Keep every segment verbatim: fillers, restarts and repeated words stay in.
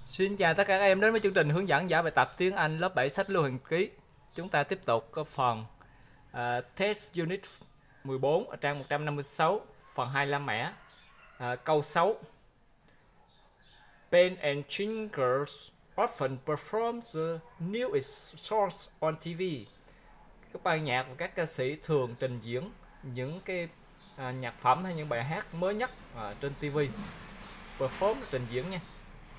Xin chào tất cả các em đến với chương trình hướng dẫn giải bài tập tiếng Anh lớp bảy sách lưu hành ký. Chúng ta tiếp tục có phần uh, Test Unit mười bốn ở trang một trăm năm mươi sáu, phần hai la mã. Uh, câu sáu. Pen and Chinkers often perform the newest songs on ti vi. Các ban nhạc và các ca sĩ thường trình diễn những cái uh, nhạc phẩm hay những bài hát mới nhất uh, trên ti vi. Perform là trình diễn nha.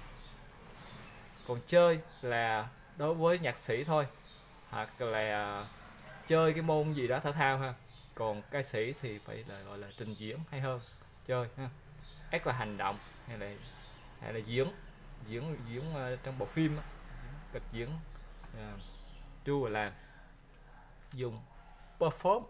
Còn chơi là đối với nhạc sĩ thôi, hoặc là chơi cái môn gì đó thể thao ha. Còn ca sĩ thì phải là gọi là trình diễn hay hơn chơi ha. Act là hành động hay là hay là diễn diễn diễn uh, trong bộ phim đó. Kịch diễn uh, do là làm dùng perform.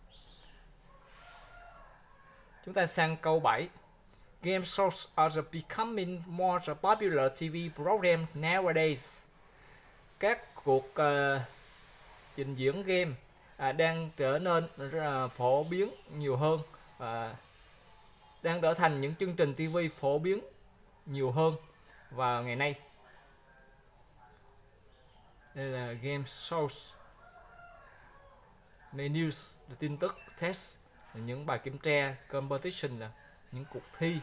Chúng ta sang câu bảy. Game shows are becoming more popular ti vi programs nowadays. Các cuộc uh, trình diễn game uh, đang trở nên uh, phổ biến nhiều hơn, uh, đang trở thành những chương trình ti vi phổ biến nhiều hơn vào ngày nay. Đây là game shows. Đây news là tin tức, test là những bài kiểm tra, competition là những cuộc thi.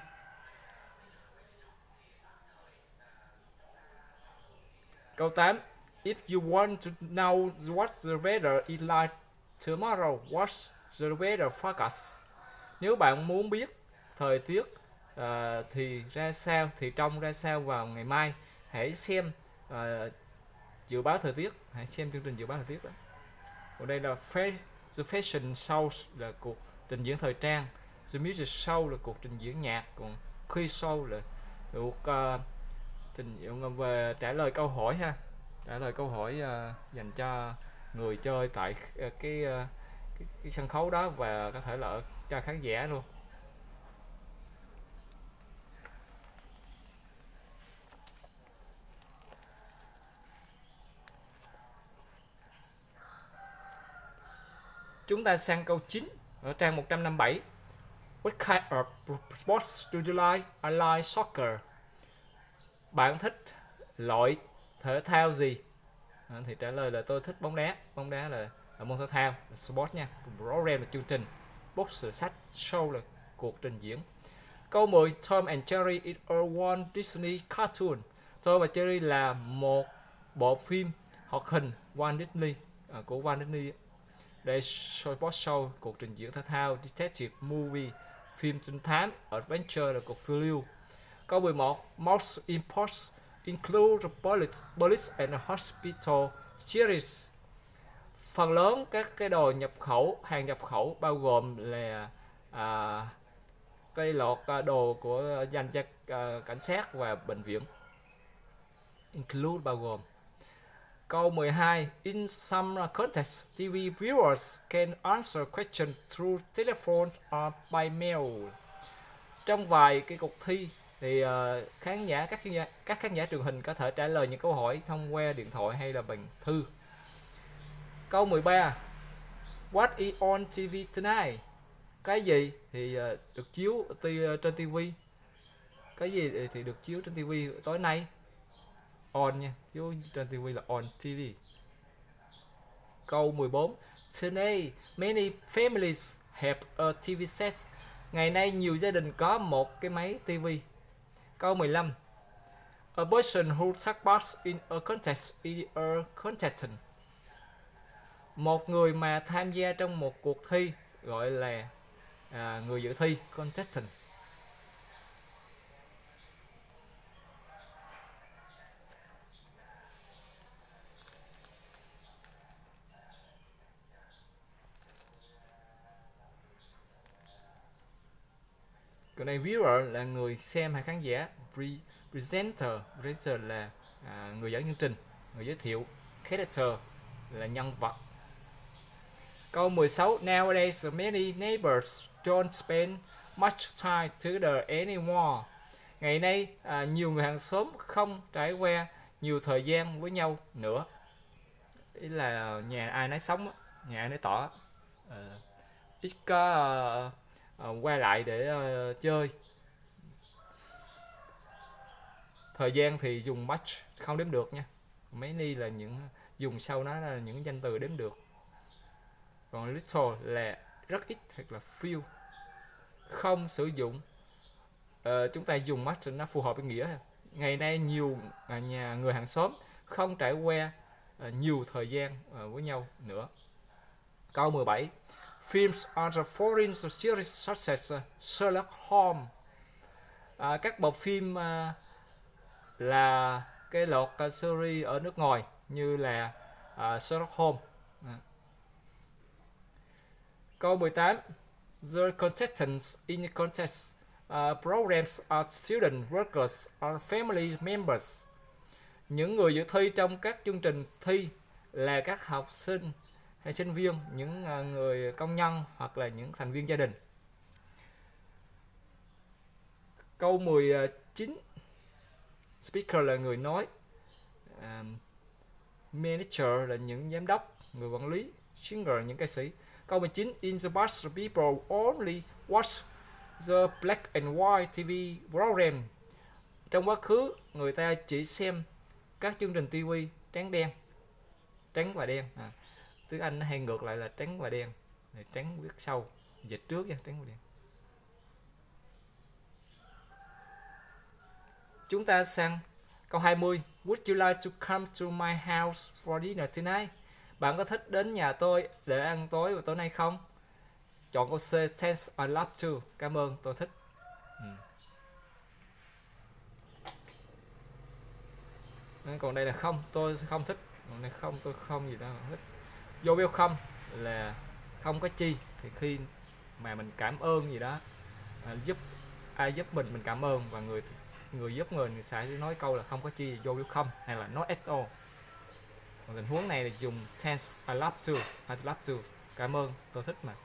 Câu tám. If you want to know what the weather is like tomorrow, watch the weather forecast. Nếu bạn muốn biết thời tiết uh, thì ra sao, thì trông ra sao vào ngày mai, hãy xem uh, dự báo thời tiết, hãy xem chương trình dự báo thời tiết đó. Ở đây là The Fashion Show là cuộc trình diễn thời trang, The Music Show là cuộc trình diễn nhạc, còn Quiz Show là cuộc uh, trình diễn về trả lời câu hỏi ha, trả lời câu hỏi uh, dành cho người chơi tại uh, cái, uh, cái cái sân khấu đó, và có thể là cho khán giả luôn. Chúng ta sang câu chín ở trang một trăm năm mươi bảy. What kind of sports do you like? I like soccer. Bạn thích loại thể thao gì? À, thì trả lời là tôi thích bóng đá. Bóng đá là, là môn thể thao, là sport nha. Program là chương trình, book là sách, show là cuộc trình diễn. Câu mười. Tom and Jerry is a Walt Disney cartoon. Tom và Jerry là một bộ phim hoạt hình Walt Disney, à, của Walt Disney. Đây sport show, cuộc trình diễn thể thao, detective movie, phim trinh thám, adventure là cuộc phiêu lưu. Câu mười một. Most imports include the police, police and hospital series. Phần lớn các cái đồ nhập khẩu, hàng nhập khẩu bao gồm là à, cây lọt à, đồ của dành cho à, cảnh sát và bệnh viện. Include bao gồm. Câu mười hai. In some contexts, ti vi viewers can answer questions through telephone or by mail. Trong vài cái cuộc thi thì uh, khán giả các khán giả các khán giả truyền hình có thể trả lời những câu hỏi thông qua điện thoại hay là bằng thư. Câu mười ba. What is on ti vi tonight? Cái gì thì uh, được chiếu trên ti vi? Cái gì thì được chiếu trên ti vi tối nay? On nha, chiếu trên ti vi là on ti vi. Câu mười bốn. Today many families have a ti vi set. Ngày nay nhiều gia đình có một cái máy ti vi. Câu mười lăm. A person who takes part in a contest is a contestant. Một người mà tham gia trong một cuộc thi gọi là à, người dự thi, contestant. Còn đây viewer là người xem hay khán giả. Presenter, presenter là à, người dẫn chương trình, người giới thiệu. Character là nhân vật. Câu mười sáu. Nowadays many neighbors don't spend much time together anymore. Ngày nay à, nhiều người hàng xóm không trải qua nhiều thời gian với nhau nữa. Ý là nhà ai nấy sống, nhà ai nấy tỏ, à, ít có à, à, quay lại để à, chơi. Thời gian thì dùng much không đếm được nha. Many là những dùng sau nó là những danh từ đếm được. Còn little là rất ít hoặc là few. Không sử dụng, uh, chúng ta dùng much nó phù hợp với nghĩa. Ngày nay nhiều uh, nhà người hàng xóm không trải qua uh, nhiều thời gian uh, với nhau nữa. Câu mười bảy. Films are the foreign series such as Sherlock Holmes. À, các bộ phim uh, là cái lọt uh, series ở nước ngoài như là uh, Sherlock Holmes. À. Câu mười tám. The contestants in the contest uh, programs are student, workers, or family members. Những người dự thi trong các chương trình thi là các học sinh hay sinh viên, những uh, người công nhân hoặc là những thành viên gia đình. Câu mười chín. Speaker là người nói. uh, Manager là những giám đốc, người quản lý. Singer là những ca sĩ. Câu mười chín. In the past, people only watch the black and white ti vi program. Trong quá khứ, người ta chỉ xem các chương trình ti vi trắng đen. Trắng và đen. À, tiếng Anh nó hay ngược lại là trắng và đen. Trắng viết sau, dịch trước nha, trắng và đen. Chúng ta sang câu hai mươi. Would you like to come to my house for dinner tonight? Bạn có thích đến nhà tôi để ăn tối vào tối nay không? Chọn câu C. Thanks, I love to. Cảm ơn, tôi thích. Ừ. Còn đây là không, tôi không thích. Còn đây không, tôi không gì đó không thích. Vô welcome là không có chi. Thì khi mà mình cảm ơn gì đó, à, giúp ai giúp mình mình cảm ơn, và người người giúp người sẽ nói câu là không có chi, vô welcome hay là not at all. Còn tình huống này là dùng thanks, I love to, I love to, cảm ơn, tôi thích mà.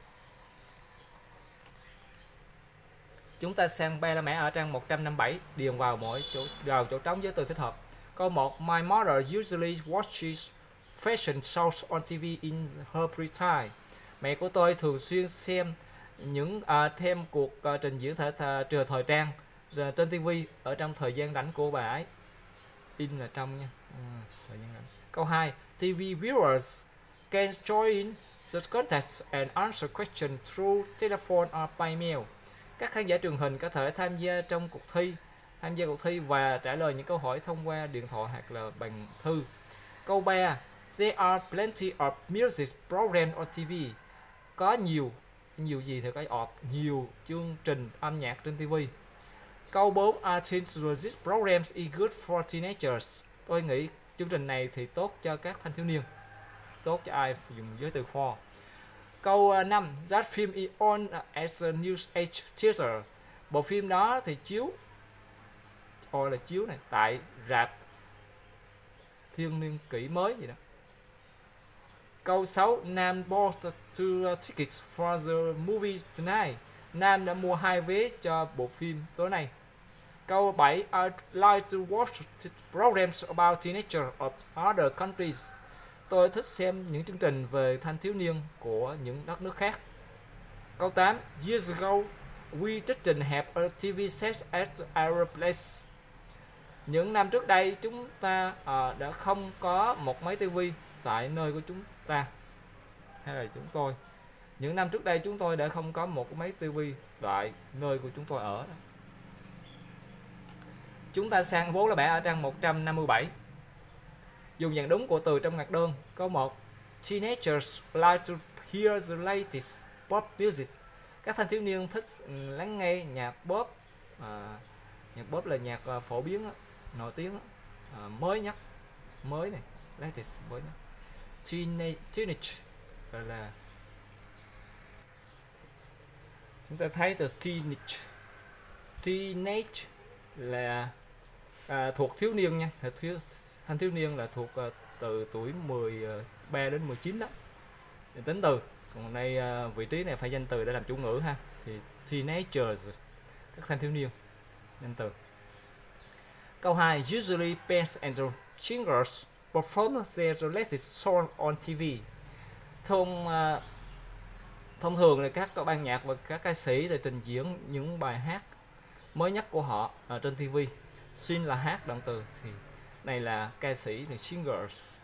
Chúng ta sang ba la mã ở trang một trăm năm mươi bảy, điền vào mỗi chỗ vào chỗ trống với từ thích hợp. Câu một. My mother usually watches fashion shows on ti vi in her free time. Mẹ của tôi thường xuyên xem những uh, thêm cuộc uh, trình diễn thể thao thời trang uh, trên ti vi ở trong thời gian rảnh của bà ấy. In là trong nha. Ừ, thời gian rảnh. Câu hai. ti vi viewers can join the contest and answer questions through telephone or by mail. Các khán giả truyền hình có thể tham gia trong cuộc thi, tham gia cuộc thi và trả lời những câu hỏi thông qua điện thoại hoặc là bằng thư. Câu ba. There are plenty of music programs on ti vi. Có nhiều, nhiều gì thì cái of, nhiều chương trình âm nhạc trên ti vi. Câu bốn. I think this program is good for teenagers. Tôi nghĩ chương trình này thì tốt cho các thanh thiếu niên. Tốt cho ai dùng với từ for. Câu năm. That film is on as a news age theater. Bộ phim đó thì chiếu, hoặc là chiếu này tại rạp thiên niên kỷ mới gì đó. Câu sáu. Nam bought two tickets for the movie tonight. Nam đã mua hai vé cho bộ phim tối nay. Câu bảy. I like to watch programs about teenagers of other countries. Tôi thích xem những chương trình về thanh thiếu niên của những đất nước khác. Câu tám. Years ago, we didn't have a ti vi set at our place. Những năm trước đây chúng ta uh, đã không có một máy ti vi tại nơi của chúng ta, hay là chúng tôi. Những năm trước đây chúng tôi đã không có một máy ti vi tại nơi của chúng tôi ở đó. Chúng ta sang vốn là bẻ ở trang một trăm năm mươi bảy. Dùng dạng đúng của từ trong ngoặc đơn. Câu một. Teenagers like to hear the latest pop music. Các thanh thiếu niên thích lắng nghe nhạc pop. À, nhạc pop là nhạc uh, phổ biến, nổi tiếng, uh, mới nhất, mới này, latest, mới nhất. Teenage, teenage gọi là, chúng ta thấy từ teenage, teenage là à, thuộc thiếu niên nha, thiếu thanh thiếu niên là thuộc uh, từ tuổi mười ba đến mười chín đó, để tính từ. Còn đây uh, vị trí này phải danh từ để làm chủ ngữ ha, thì teenagers, các thanh thiếu niên, danh từ. Câu hai. Usually bands and singers perform their latest song on ti vi. Thông uh, thông thường là các ban nhạc và các ca sĩ để trình diễn những bài hát mới nhất của họ ở trên ti vi. Sing là hát, động từ thì này là ca sĩ thì singers.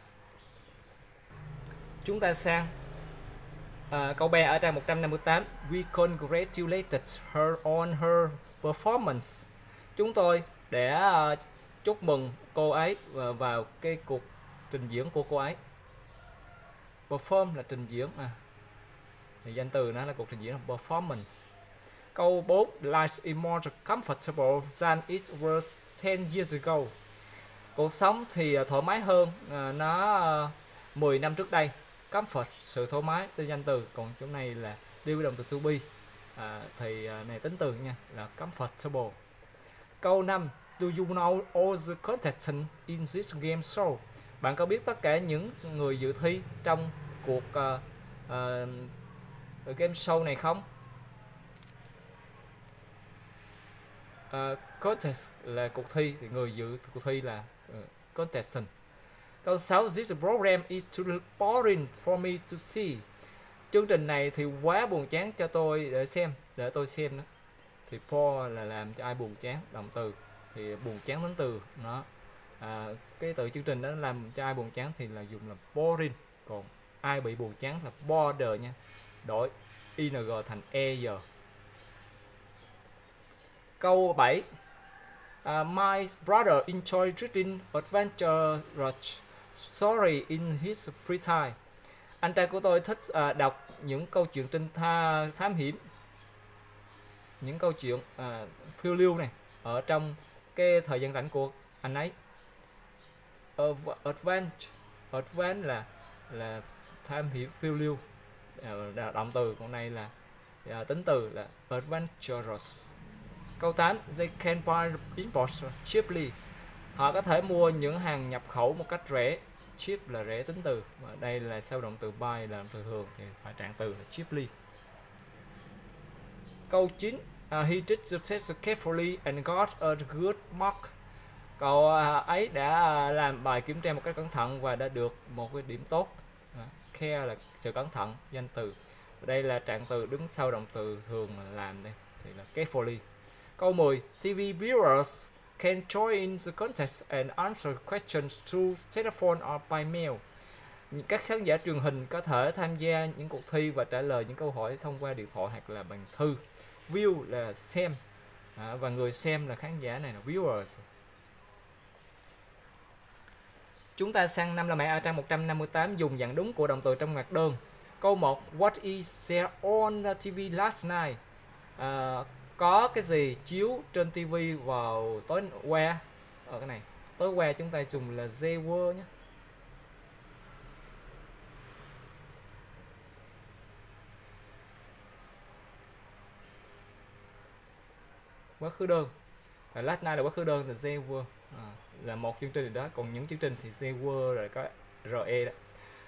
Chúng ta sang uh, câu B ở trang một trăm năm mươi tám. We congratulated her on her performance. Chúng tôi để uh, chúc mừng cô ấy vào, vào cái cuộc trình diễn của cô ấy. Perform là trình diễn, à, thì danh từ nó là cuộc trình diễn là performance. Câu bốn. Life is more comfortable than it was ten years ago. Cuộc sống thì thoải mái hơn à, nó mười năm trước đây. Comfort, sự thoải mái, từ danh từ, còn chỗ này là đi với động từ to be, à, thì à, này tính từ nha, là comfortable. Câu năm. Do you know all the contestants in this game show? Bạn có biết tất cả những người dự thi trong cuộc uh, uh, game show này không? Uh, contest là cuộc thi, thì người dự cuộc thi là uh, contestant. Câu sáu. This program is too boring for me to see. Chương trình này thì quá buồn chán cho tôi để xem, để tôi xem đó. Thì bore là làm cho ai buồn chán, động từ thì buồn chán tính từ nó. À, cái từ chương trình đó làm cho ai buồn chán thì là dùng là boring, còn ai bị buồn chán là bored nha, đổi ing thành er. Câu bảy. Uh, my brother enjoy reading adventurous story in his free time. Anh trai của tôi thích uh, đọc những câu chuyện trinh tha thám hiểm, những câu chuyện uh, phiêu lưu này ở trong cái thời gian rảnh của anh ấy. Adventure, adventure là là thám hiểm, phiêu lưu, uh, động từ, con này là uh, tính từ là adventurous. Câu tám. They can buy imports cheaply. Họ có thể mua những hàng nhập khẩu một cách rẻ. Cheap là rẻ, tính từ, và đây là sau động từ buy là động từ thường thì phải trạng từ là cheaply. Câu chín. Uh, he did the test carefully and got a good mark. Cậu uh, ấy đã uh, làm bài kiểm tra một cách cẩn thận và đã được một cái điểm tốt. Uh, care là sự cẩn thận, danh từ. Đây là trạng từ đứng sau động từ thường là làm đây thì là carefully. Câu mười. ti vi viewers can join in the contest and answer questions through telephone or by mail. Các khán giả truyền hình có thể tham gia những cuộc thi và trả lời những câu hỏi thông qua điện thoại hoặc là bằng thư. View là xem, à, và người xem là khán giả, này là viewers. Chúng ta sang năm là mẹ ở trang một trăm năm mươi tám, dùng dạng đúng của động từ trong ngoặc đơn. Câu một. What is there on the ti vi last night? À, có cái gì chiếu trên ti vi vào tối qua? Ở cái này tối qua chúng ta dùng là they were nhé. Quá khứ đơn, và last night là quá khứ đơn là they were, à, là một chương trình đó, còn những chương trình thì they were rồi có re đó,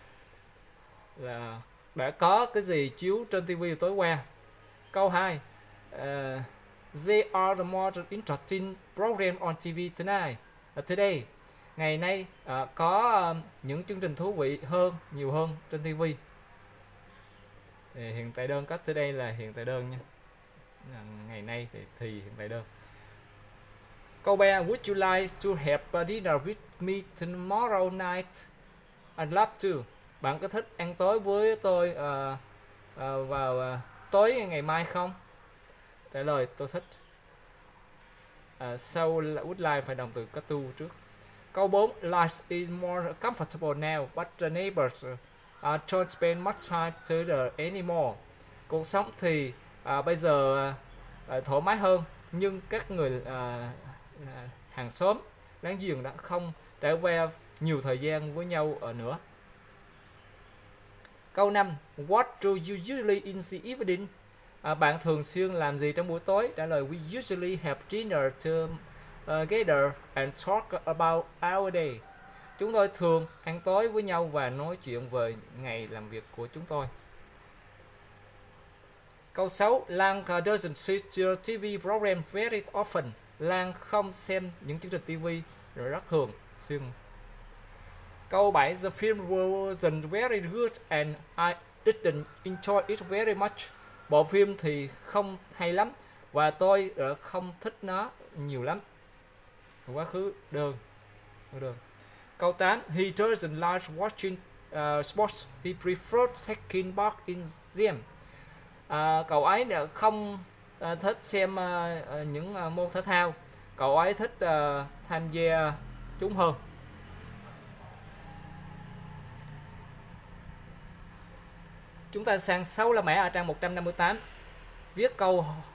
là đã có cái gì chiếu trên ti vi tối qua. Câu hai. Uh, they are the more interesting program on ti vi tonight. Uh, today, ngày nay uh, có uh, những chương trình thú vị hơn, nhiều hơn trên ti vi. Thì hiện tại đơn có today là hiện tại đơn nha. Ngày nay thì, thì hiện tại đơn. Câu ba. Would you like to have a dinner with me tomorrow night? I'd love to. Bạn có thích ăn tối với tôi uh, uh, vào uh, tối ngày mai không? Trả lời tôi thích. Uh, sau would like phải động từ có to trước. Câu bốn. Life is more comfortable now, but the neighbors uh, don't spend much time together anymore. Cuộc sống thì uh, bây giờ uh, thoải mái hơn, nhưng các người uh, uh, hàng xóm láng giềng đã không trải qua nhiều thời gian với nhau ở nữa. Câu năm. What do you usually in the evening? À, bạn thường xuyên làm gì trong buổi tối? Trả lời we usually have dinner together and talk about our day. Chúng tôi thường ăn tối với nhau và nói chuyện về ngày làm việc của chúng tôi. Câu sáu. Lan doesn't see your ti vi program very often. Lan không xem những chương trình ti vi rồi rất thường xuyên. Câu bảy. The film wasn't very good and I didn't enjoy it very much. Bộ phim thì không hay lắm và tôi không thích nó nhiều lắm. quá khứ đơn. đơn. Câu tám. He doesn't like watching uh, sports. He prefers taking part in them. À, cậu ấy không uh, thích xem uh, những uh, môn thể thao. Cậu ấy thích uh, tham gia chúng hơn. Chúng ta sang sáu la mã ở trang một trăm năm mươi tám. Viết câu